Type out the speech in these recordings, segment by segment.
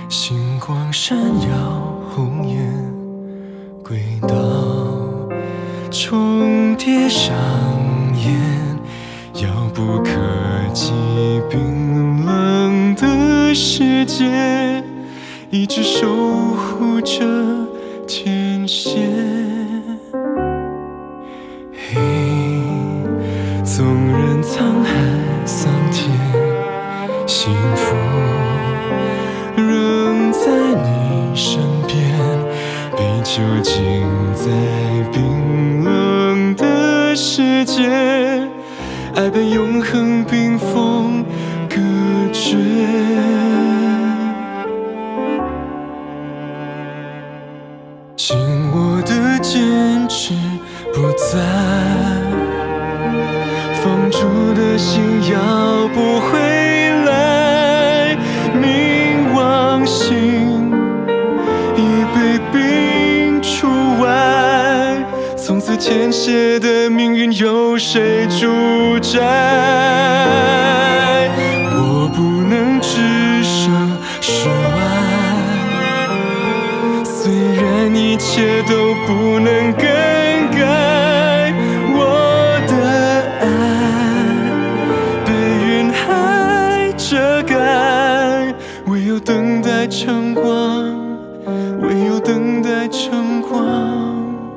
星光闪耀，红颜轨道重叠上演，遥不可及冰冷的世界，一直守护着天线。嘿，纵然沧海桑田，幸福仍在你身边，被囚禁在冰冷的世界，爱被永恒冰封隔绝。紧握的坚持不在，放逐的心要不回来，冥王星已被冰除外，从此填写的命运由谁主宰？我不能只剩是爱，虽然一切都不能更改，我的爱被云海遮盖，唯有等待晨光，唯有等待晨光。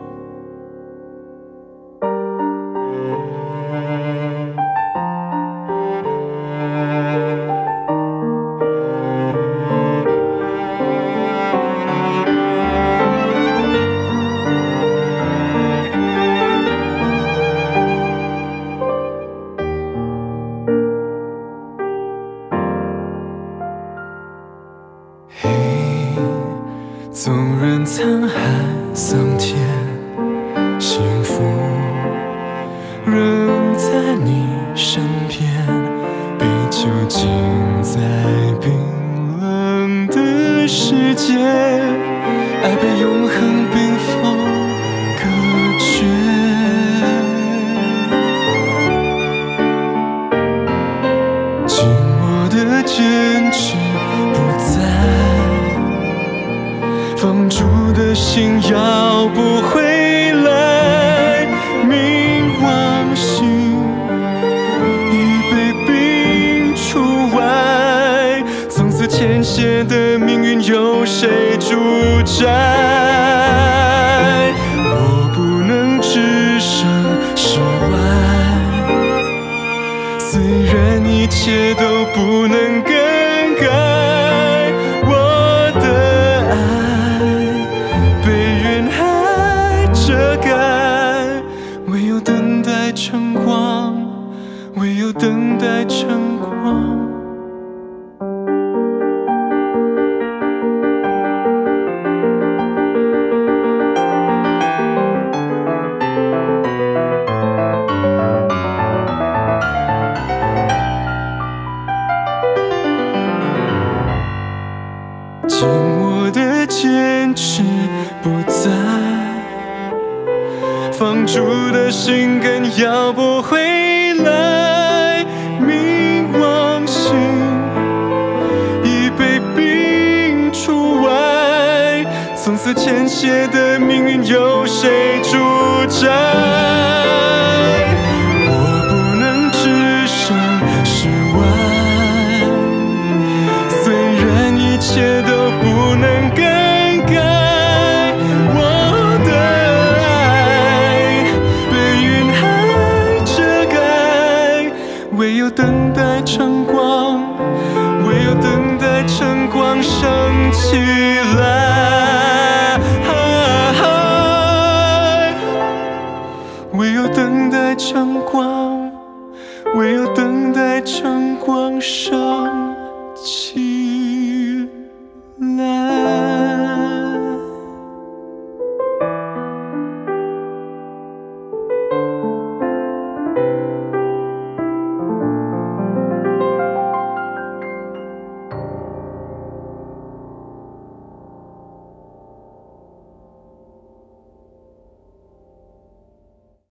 嘿，纵然沧海桑田，幸福仍在你身边，被囚禁在冰冷的世界，爱被永恒冰封隔绝。紧握的坚持不在，放逐的心要不回来，冥王星已被冰除外，从此填写的命运由谁主宰？我不能只剩是爱，虽然一切都不能更改，我的爱被云海遮盖，唯有等待晨光，唯有等待晨光。紧握的坚持不在，放逐的心更要不回来，冥王星已被冰除外，从此填写的命运由谁主宰？我不能只剩是爱，虽然一切都不能更改，我的爱被云海遮盖，唯有等待晨光，唯有等待晨光升起来，唯有等待晨光，唯有等待晨光升